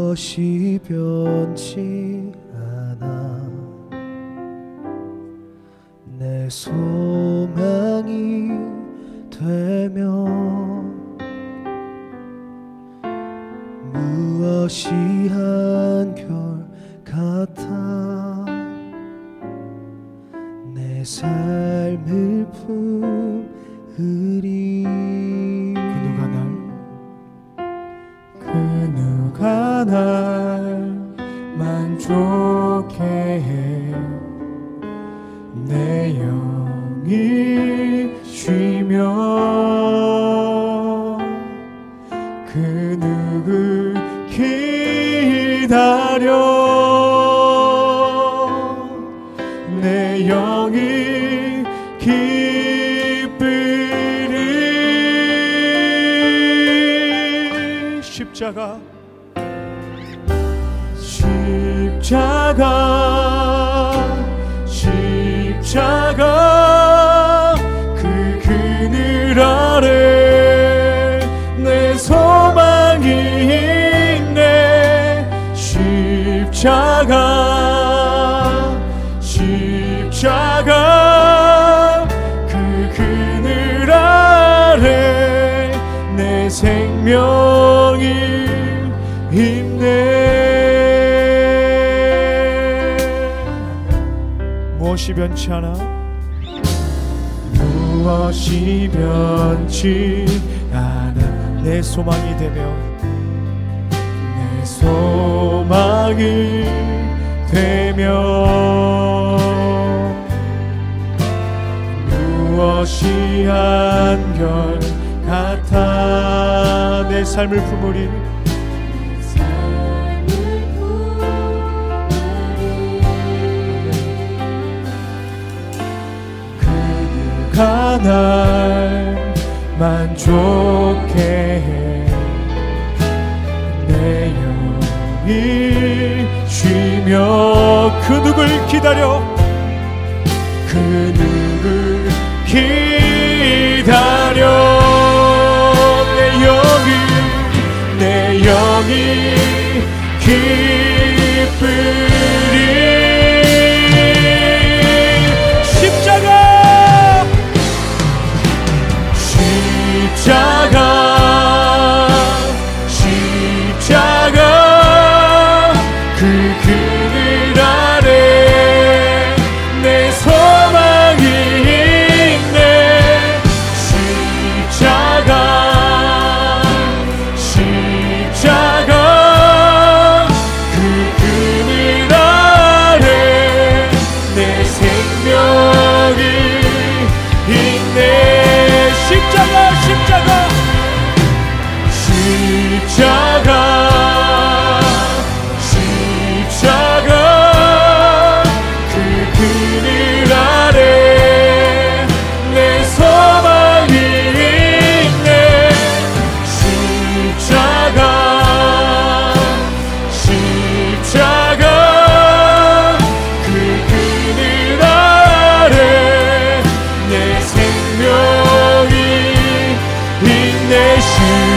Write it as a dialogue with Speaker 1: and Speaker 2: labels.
Speaker 1: 무엇이 변치 않아. 내 소망이 되며 무엇이 한결 같아. 내 삶을 품으리.
Speaker 2: 그 누가 날 만족해 해. 내 영이 쉬며 그 누구 기다려. 내 영이 기쁘리. 십자가 그 그늘 아래 내 소망이 있네. 십자가 그 그늘 아래 내 생명이 있네. 무엇이 변치 않아. 무엇이 변치 않아. 내 소망이 되며 내 소망이 되며 무엇이 한결 같아. 내 삶을 품으리. 그가 날 만족해 해. 내 영이 쉬며 그 누굴 기다려. 그 누굴 기다려. 내 영이 기쁘리. 십자가 그 그늘 아래 내 소망이 있네. 십자가 그 그늘 아래 내 생명이 있네. 십자가 그 그늘 아래 내 소망이 있네. 십자가 그 그늘 아래 내 생명이 있네.